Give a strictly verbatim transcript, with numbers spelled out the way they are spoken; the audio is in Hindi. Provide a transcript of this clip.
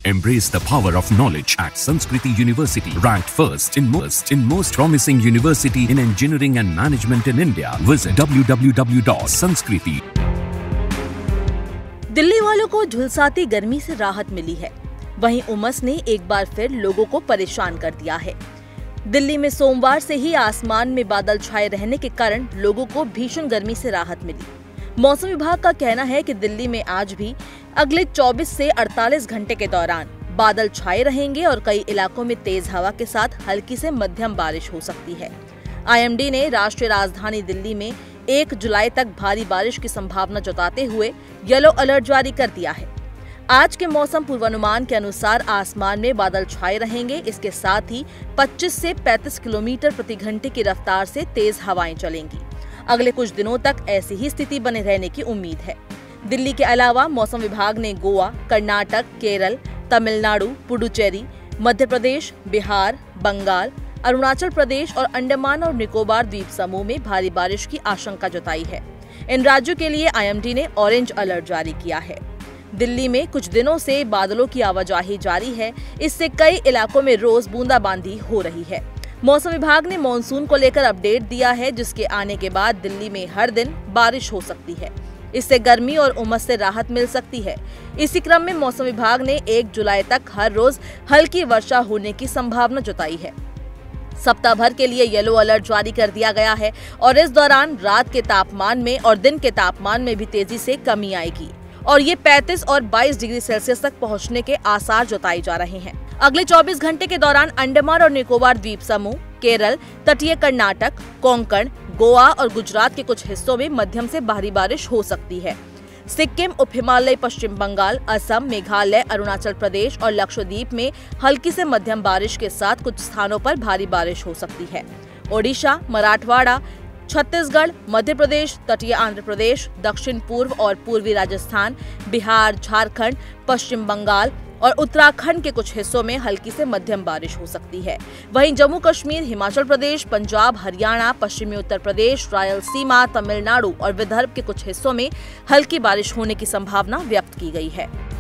Embrace the power of knowledge at Sanskriti University, ranked first in most in most promising university in engineering and management in India. Visit w w w dot sanskriti. Delhi वालों को झुलसाती गर्मी से राहत मिली है, वहीं उमस ने एक बार फिर लोगों को परेशान कर दिया है। दिल्ली में सोमवार से ही आसमान में बादल छाए रहने के कारण लोगों को भीषण गर्मी से राहत मिली। मौसम विभाग का कहना है कि दिल्ली में आज भी अगले चौबीस से अड़तालीस घंटे के दौरान बादल छाए रहेंगे और कई इलाकों में तेज हवा के साथ हल्की से मध्यम बारिश हो सकती है। आई एम डी ने राष्ट्रीय राजधानी दिल्ली में एक जुलाई तक भारी बारिश की संभावना जताते हुए येलो अलर्ट जारी कर दिया है। आज के मौसम पूर्वानुमान के अनुसार आसमान में बादल छाए रहेंगे। इसके साथ ही पच्चीस से पैंतीस किलोमीटर प्रति घंटे की रफ्तार से तेज हवाएं चलेंगी। अगले कुछ दिनों तक ऐसी ही स्थिति बने रहने की उम्मीद है। दिल्ली के अलावा मौसम विभाग ने गोवा, कर्नाटक, केरल, तमिलनाडु, पुडुचेरी, मध्य प्रदेश, बिहार, बंगाल, अरुणाचल प्रदेश और अंडमान और निकोबार द्वीप समूह में भारी बारिश की आशंका जताई है। इन राज्यों के लिए आई एम डी ने ऑरेंज अलर्ट जारी किया है। दिल्ली में कुछ दिनों से बादलों की आवाजाही जारी है, इससे कई इलाकों में रोज बूंदाबांदी हो रही है। मौसम विभाग ने मॉनसून को लेकर अपडेट दिया है, जिसके आने के बाद दिल्ली में हर दिन बारिश हो सकती है। इससे गर्मी और उमस से राहत मिल सकती है। इसी क्रम में मौसम विभाग ने एक जुलाई तक हर रोज हल्की वर्षा होने की संभावना जताई है। सप्ताह भर के लिए येलो अलर्ट जारी कर दिया गया है और इस दौरान रात के तापमान में और दिन के तापमान में भी तेजी से कमी आएगी और ये पैंतीस और बाईस डिग्री सेल्सियस तक पहुंचने के आसार जताए जा रहे हैं। अगले चौबीस घंटे के दौरान अंडमान और निकोबार द्वीप समूह, केरल, तटीय कर्नाटक, कोंकण, गोवा और गुजरात के कुछ हिस्सों में मध्यम से भारी बारिश हो सकती है। सिक्किम, उप हिमालय, पश्चिम बंगाल, असम, मेघालय, अरुणाचल प्रदेश और लक्षद्वीप में हल्की से मध्यम बारिश के साथ कुछ स्थानों पर भारी बारिश हो सकती है। ओडिशा, मराठवाड़ा, छत्तीसगढ़, मध्य प्रदेश, तटीय आंध्र प्रदेश, दक्षिण पूर्व और पूर्वी राजस्थान, बिहार, झारखंड, पश्चिम बंगाल और उत्तराखंड के कुछ हिस्सों में हल्की से मध्यम बारिश हो सकती है। वहीं जम्मू कश्मीर, हिमाचल प्रदेश, पंजाब, हरियाणा, पश्चिमी उत्तर प्रदेश, रायलसीमा, तमिलनाडु और विदर्भ के कुछ हिस्सों में हल्की बारिश होने की संभावना व्यक्त की गई है।